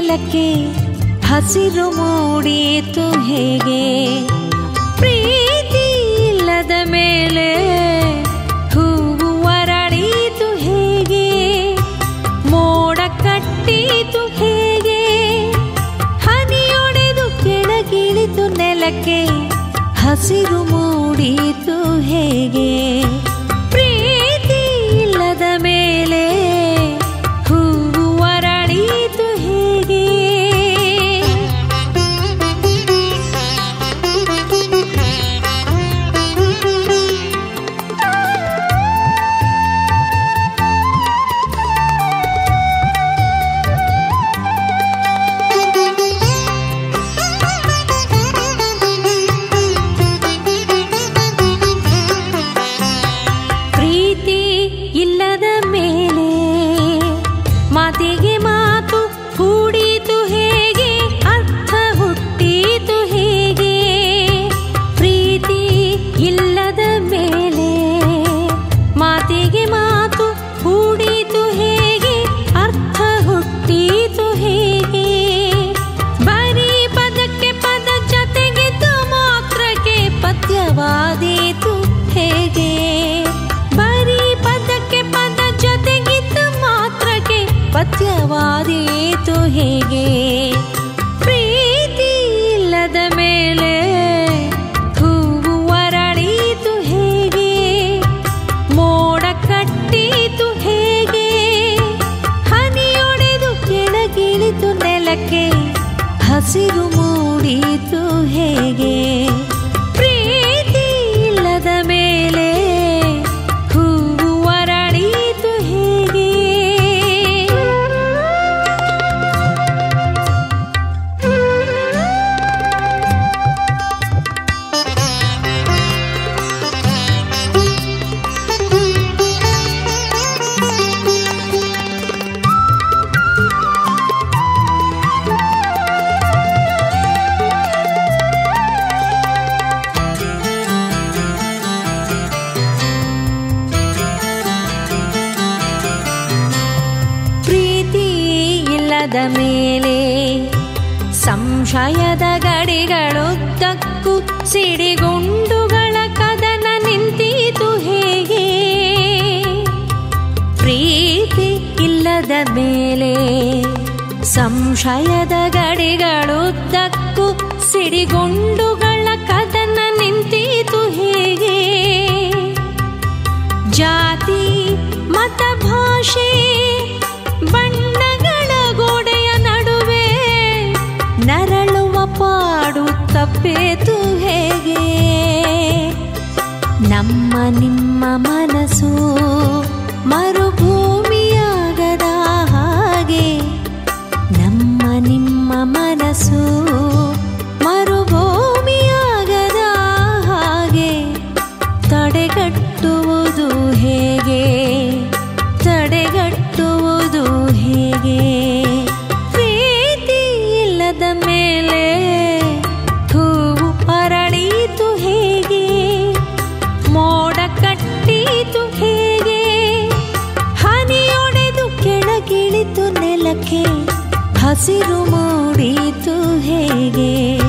ನೆಲಕ್ಕೆ ಹಸಿರು ಮೂಡಿತು ಹೇಗೆ? ಪ್ರೀತಿ ಇಲ್ಲದ ಮೇಲೆ ಹೂವು ಅರಳಿತು ಹೇಗೆ? ಮೋಡ ಕಟ್ಟಿತು ಹೇಗೆ? ಹನಿಯೊಡೆದು ಕೆಳಗಿಳಿತು ನೆಲಕ್ಕೆ ಹಸಿರು ಮೂಡಿತು ಹೇಗೆ? ಪ್ರೀತಿ ಇಲ್ಲದ ಮೇಲೆ ಹೂವು ಅರಳಿತು ಹೇಗೆ? ಇಲ್ಲದ ಮೇಲೆ ಮಾತಿಗೆ ಮಾತು ಹೂಡಿತು ಹೇಗೆ? ಅರ್ಥ ಹುಟ್ಟಿತು ಹೇಗೆ? ಪ್ರೀತಿ ಇಲ್ಲದ ಮೇಲೆ ಮಾತಿಗೆ ಮಾತು ಹೂಡಿತು ಹೇಗೆ? ಅರ್ಥ ಹುಟ್ಟಿತು ಹೇಗೆ? ಬರೀ ಪದಕ್ಕೆ ಪದ ಜತೆಗಿದ್ದ ಮಾತ್ರಕ್ಕೆ ಪದ್ಯವಾದೀತು ಹೇಗೆ? ಪದ್ಯವಾದೀತು ಹೇಗೆ? ಪ್ರೀತಿ ಇಲ್ಲದ ಮೇಲೆ ಹೂವು ಅರಳಿತು ಹೇಗೆ? ಮೋಡ ಕಟ್ಟಿತು ಹೇಗೆ? ಹನಿಯೊಡೆದು ಕೆಳಗಿಳಿತು ನೆಲಕ್ಕೆ ಹಸಿರು ಮೂಡಿತು ಹೇಗೆ? ಪ್ರೀತಿ ಇಲ್ಲದ ಮೇಲೆ ಹೂವು ಅರಳಿತು ಹೇಗೆ? ಮೇಲೆ ಸಂಶಯದ ಗಡಿಗಳುದ್ದಕ್ಕೂ ಸಿಡಿಗುಂಡುಗಳ ಕದನ ನಿಂತಿತು ಹೇಗೆ? ಪ್ರೀತಿ ಇಲ್ಲದ ಮೇಲೆ ಸಂಶಯದ ಗಡಿಗಳುದ್ದಕ್ಕೂ ಸಿಡಿಗುಂಡುಗಳ ಕದನ ನಿಂತಿತು ಹೇಗೆ? ಜಾತಿ ಮತ ಭಾಷೆ ಬಣ್ಣಗಳ ಗೋಡೆಯ ನಡುವೆ ನರಳುವ ಪಾಡು ತಪ್ಪೇತು ಹೇಗೆ? ನಮ್ಮ ನಿಮ್ಮ ಮನಸ್ಸು ಮರುಭೂಮಿಯಾಗದ ಹಾಗೆ, ನಮ್ಮ ನಿಮ್ಮ ಮನಸ್ಸು ಮರುಭೂಮಿಯಾಗದ ಹಾಗೆ ತಡೆಗಟ್ಟುವುದು ಹೇಗೆ? ತಡೆಗಟ್ಟುವುದು ಹೇಗೆ? ಪ್ರೀತಿ ಇಲ್ಲದ ಮೇಲೆ ಹೂವು ಅರಳಿತು ಹೇಗೆ? ಮೋಡ ಕಟ್ಟಿತು ಹೇಗೆ? ಹನಿಯೊಡೆದು ಕೆಳಗಿಳಿತು ನೆಲಕ್ಕೆ ಹಸಿರು ಮೂಡಿತು ಹೇಗೆ?